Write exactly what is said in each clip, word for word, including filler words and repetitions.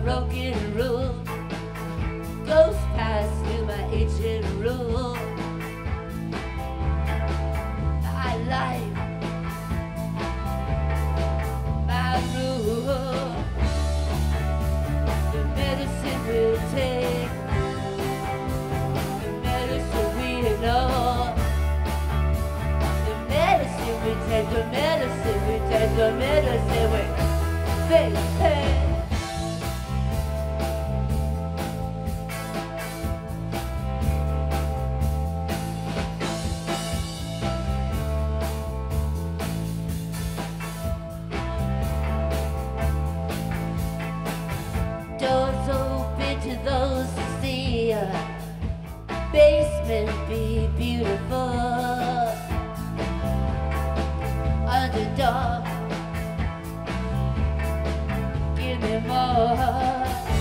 broken rule goes past through my ancient rule. My life, my rule. The medicine we'll take, the medicine we ignore. The medicine we take, the medicine we take, the medicine we take. Hey. Doors open to those who see a basement be beautiful. Underdog, give me more.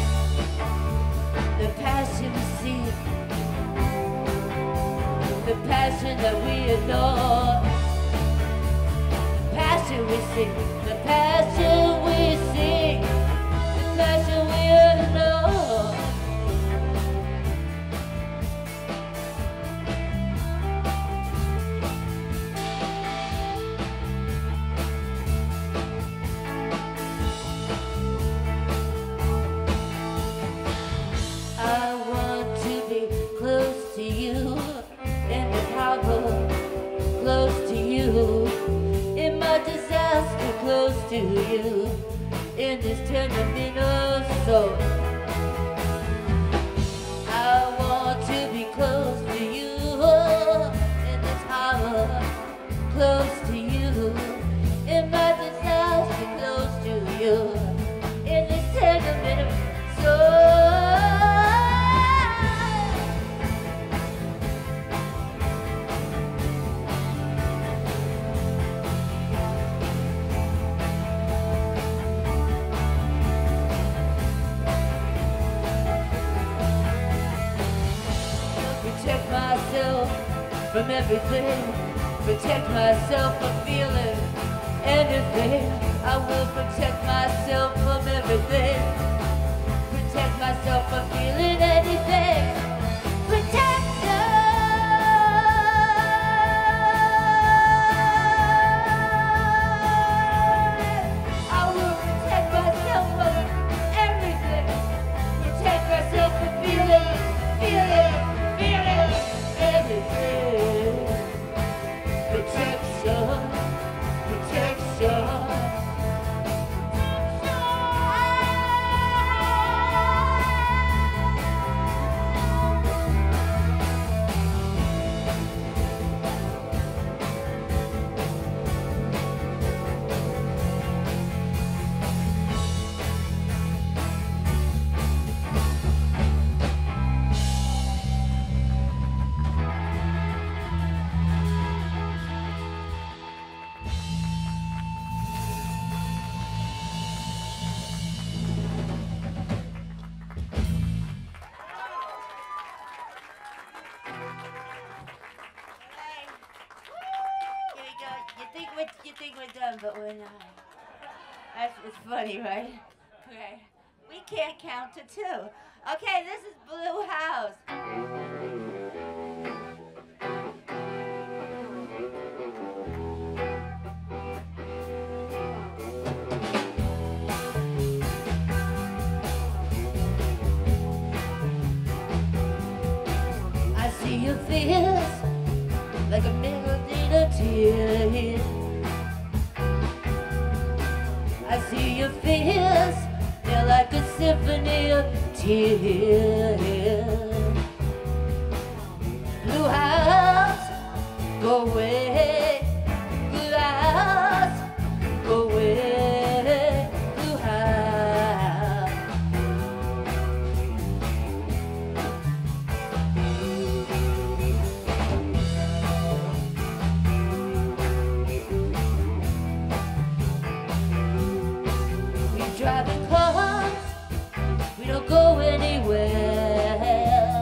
The passion we seek, the passion that we adore. The passion we seek, the passion we seek, the passion we adore. I want to be close to you in this harbor, close to you in my disaster, close to you in this tenement of soul. I want to be close to you in this harbor, close to you in my disaster, close to you in this tenement of soul. Protect myself from everything. Protect myself from feeling anything. I will protect myself from everything. Protect myself from feeling anything. Protection. I will protect myself from everything. Protect myself from feeling, feeling. Everything. Protection, protection. You think we're done, but we're not. That's it's funny, right? Okay. We can't count to two. Okay, this is Blue House. I see your face like a melody to tears. I see your face, they're like a symphony of tears. Blue house, go away. Blue house, go away. Blue house. We drive in cars, we don't go anywhere.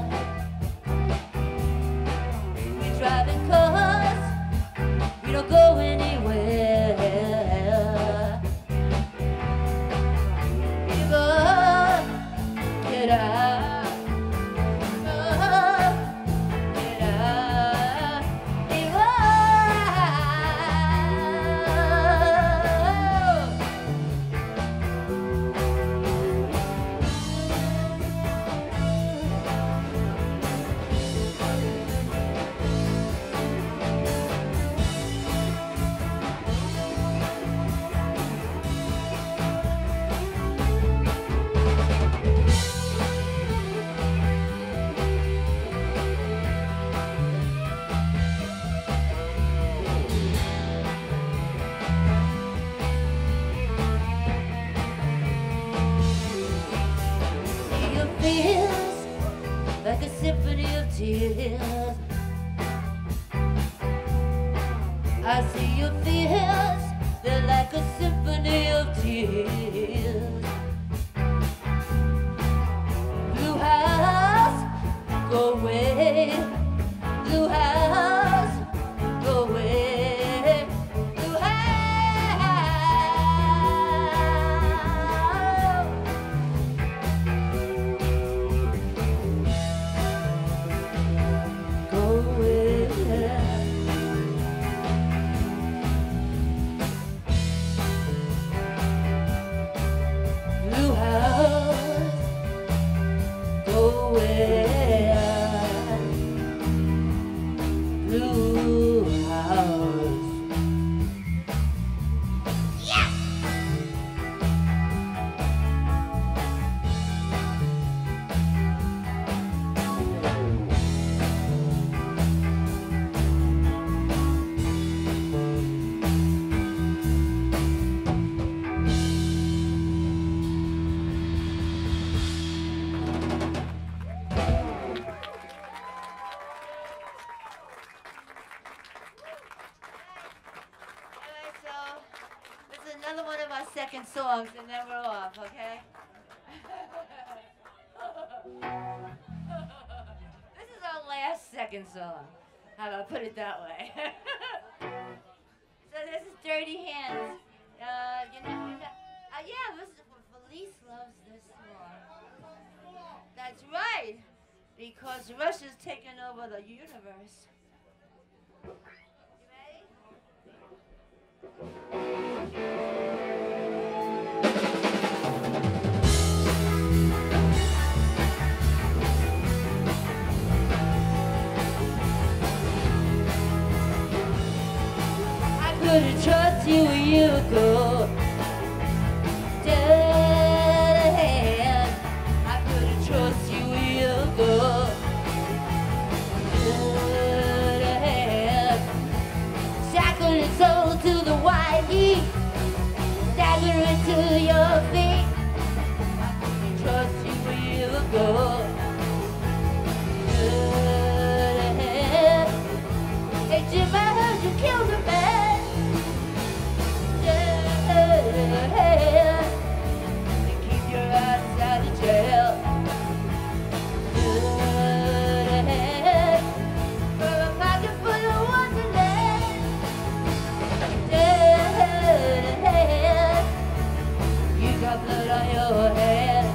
We drive in cars, we don't go anywhere. Even fears like a symphony of tears. I see your fears, they're like a symphony of tears. Blue house, go away. Blue house, go away. Blue house, go away. Blue house, go away. Blue house. Yeah! Another one of our second songs, and then we're off, okay? This is our last second song. How about I put it that way? So this is Dirty Hands. Uh, you know, you know uh, yeah, this is, Felice loves this song. That's right, because Russia's taken over the universe. You ready? Couldn't trust you a year ago. Dead hand, I couldn't trust you a year ago. Dead hand, shackled and sold to the white heat, staggering to your feet. I couldn't trust you a year ago. Dead hand, hey Jim, I heard you killed a man. And keep your ass out of jail. Good ahead for a pocket full of wonderland. Dead ahead, you got blood on your head.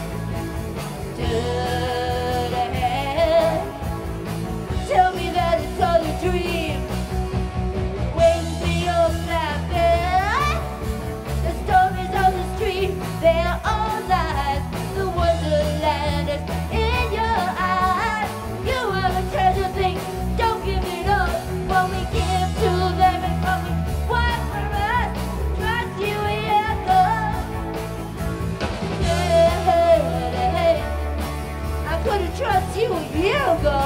Dead ahead, tell me that it's all a dream. Wait for your flat bed. The stories on the street, they're all lies. The wonderland is in your eyes. You are a treasure thing, don't give it up. What we give to them and what we want from us. Trust you a year ago. Hey, hey, hey. I couldn't trust you a year ago.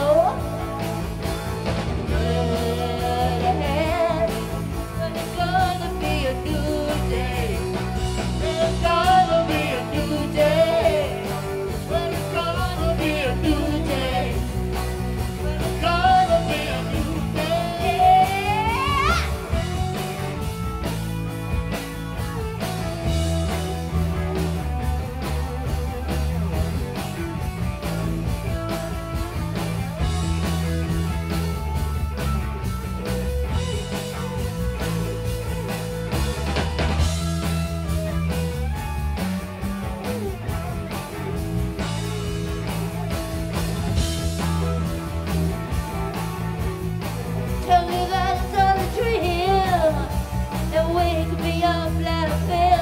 Hey, hey. But it's gonna be a new day. It's gonna be a new day. But it's gonna be a new day. But it's gonna be a new day. Tell me that it's all a dream, and wake me up like a